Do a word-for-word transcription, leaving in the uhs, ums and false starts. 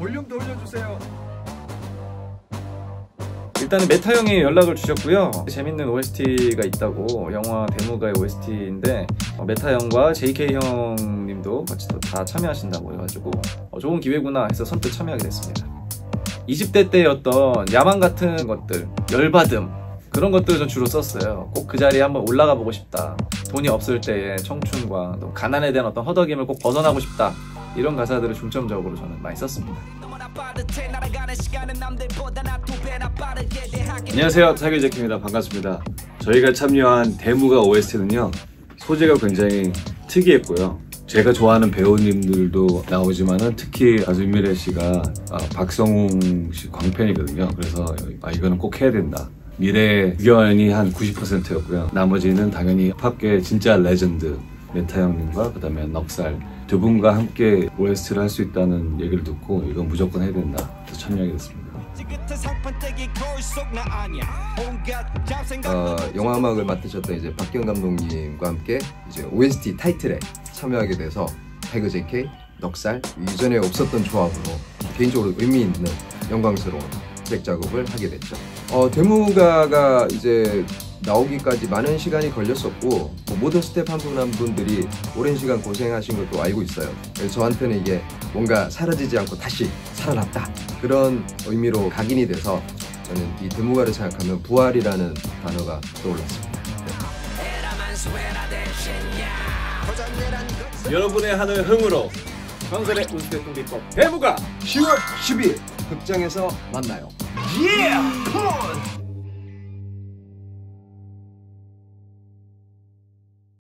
볼륨 더 올려주세요. 일단은 메타 형이 연락을 주셨고요. 재밌는 오에스티가 있다고. 영화 대무가의 오에스티인데 어, 메타 형과 제이케이 형님도 같이 또 다 참여하신다고 해가지고 어, 좋은 기회구나 해서 선뜻 참여하게 됐습니다. 이십 대 때의 어떤 야망 같은 것들, 열받음 그런 것들을 좀 주로 썼어요. 꼭 그 자리에 한번 올라가 보고 싶다. 돈이 없을 때의 청춘과 또 가난에 대한 어떤 허덕임을 꼭 벗어나고 싶다. 이런 가사들을 중점적으로 저는 많이 썼습니다. 안녕하세요, 타이거 제키입니다. 반갑습니다. 저희가 참여한 대무가 오에스티는요 소재가 굉장히 특이했고요. 제가 좋아하는 배우님들도 나오지만은 특히 가수 윤미래 씨가 아, 박성웅 씨 광팬이거든요. 그래서 아, 이거는 꼭 해야 된다. 미래 의견이 한 구십 퍼센트였고요. 나머지는 당연히 힙합계 진짜 레전드 메타 형님과 그 다음에 넉살 두 분과 함께 오에스티를 할 수 있다는 얘기를 듣고 이건 무조건 해야 된다. 그래서 참여하게 됐습니다. 어, 영화 음악을 맡으셨던 이제 박기영 감독님과 함께 이제 오에스티 타이틀에 참여하게 돼서 타이거 제이케이, 넉살 이전에 없었던 조합으로 개인적으로 의미 있는 영광스러운 트랙 작업을 하게 됐죠. 어, 대무가가 이제 나오기까지 많은 시간이 걸렸었고 뭐 모든 스텝 한 분 한 분들이 오랜 시간 고생하신 것도 알고 있어요. 그래서 저한테는 이게 뭔가 사라지지 않고 다시 살아났다 그런 의미로 각인이 돼서 저는 이 대무가를 생각하면 부활이라는 단어가 떠올랐습니다. 네. 여러분의 하늘 흥으로 전설의 운스테통 비법 대무가 시월 십일 극장에서 만나요. Yeah!